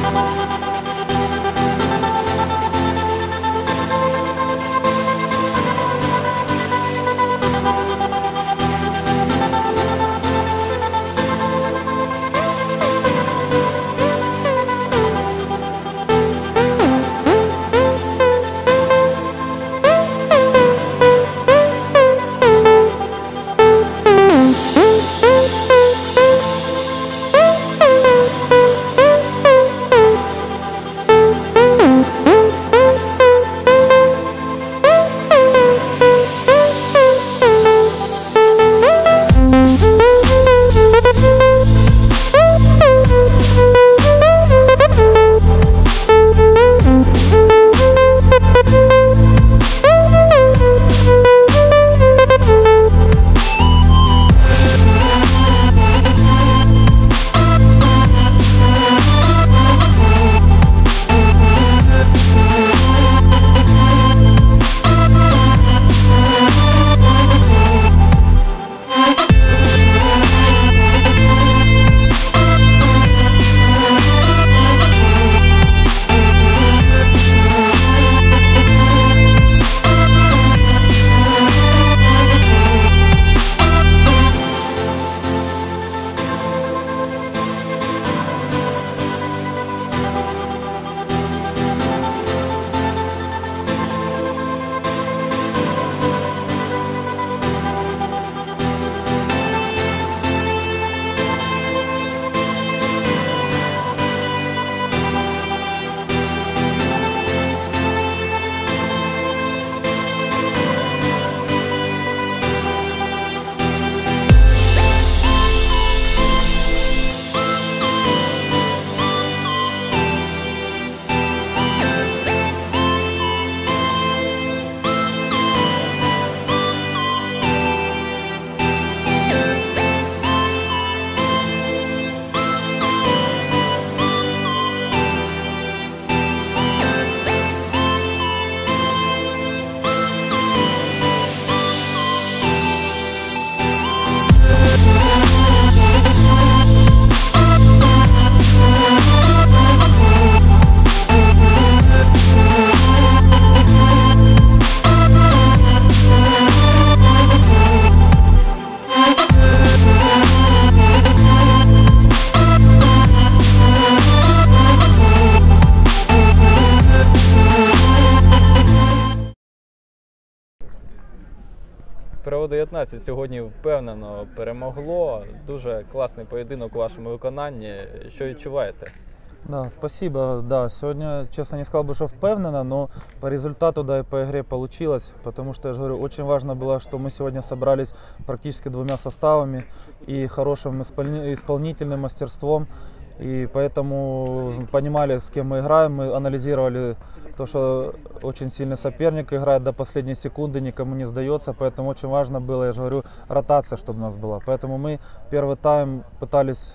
ПРО-19 сьогодні впевнено перемогло. Дуже класний поєдинок у вашому виконанні. Що відчуваєте? Да, спасибо. Да, сегодня, честно, не сказал бы, что впевнено, но по результату, да, и по игре получилось, потому что, я же говорю, очень важно было, что мы сегодня собрались практически двумя составами и хорошим исполнительным мастерством, и поэтому понимали, с кем мы играем, мы анализировали то, что очень сильный соперник играет до последней секунды, никому не сдается, поэтому очень важно было, я же говорю, ротация, чтобы у нас была. Поэтому мы первый тайм пытались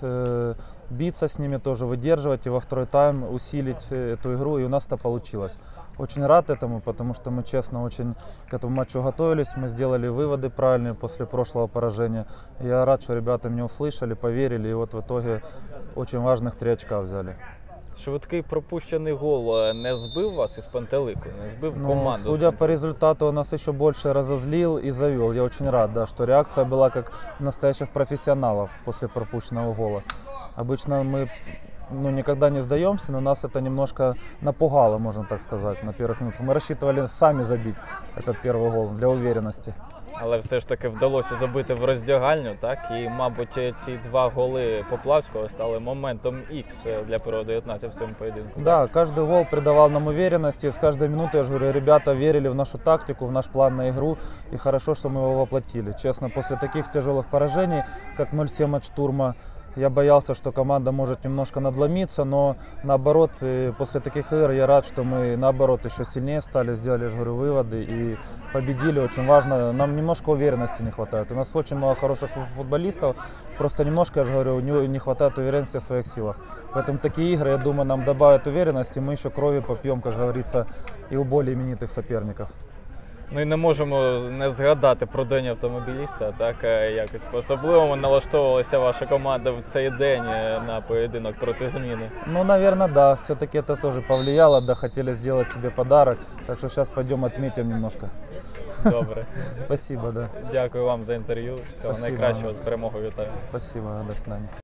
биться с ними, тоже выдерживать, и во второй тайм усилить эту игру, и у нас это получилось. Очень рад этому, потому что мы, честно, очень к этому матчу готовились, мы сделали выводы правильные после прошлого поражения. Я рад, что ребята меня услышали, поверили, и вот в итоге очень важных 3 очка взяли. Швидкий пропущений гол не збив вас із пантелику, не збив команду? Судя по результату, он нас еще больше разозлил и завел. Я очень рад, да, что реакция была как настоящих профессионалов после пропущенного гола. Обычно мы никогда не сдаемся, но нас это немножко напугало, можно так сказать, на первых минутах. Мы рассчитывали сами забить этот первый гол для уверенности. Але все ж таки вдалося забити в роздягальню, так? І, мабуть, ці 2 голи Поплавського стали моментом X для ПРО-19 в цьому поєдинку. Да, каждый гол придавал нам уверенности. С каждой минуты, я же говорю, ребята верили в нашу тактику, в наш план на игру. И хорошо, что мы его воплотили. Честно, после таких тяжелых поражений, как 0-7 от Штурма, я боялся, что команда может немножко надломиться, но наоборот, после таких игр я рад, что мы наоборот еще сильнее стали, сделали, я же говорю, выводы и победили. Очень важно, нам немножко уверенности не хватает. У нас очень много хороших футболистов, просто немножко, я же говорю, не хватает уверенности в своих силах. Поэтому такие игры, я думаю, нам добавят уверенности, мы еще крови попьем, как говорится, и у более именитых соперников. Ну і не можемо не згадати про День автомобіліста, так, якось по-особливому налаштовувалася ваша команда в цей день на поєдинок проти Зміни. Ну, наверное, да. Все-таки это тоже повлияло, да, хотели сделать себе подарок. Так что сейчас пойдем отметим немножко. Добре. Спасибо, да. Дякую вам за інтерв'ю. Всього Спасибо. найкращого, з перемогою вітаю. Спасибо, до свидания.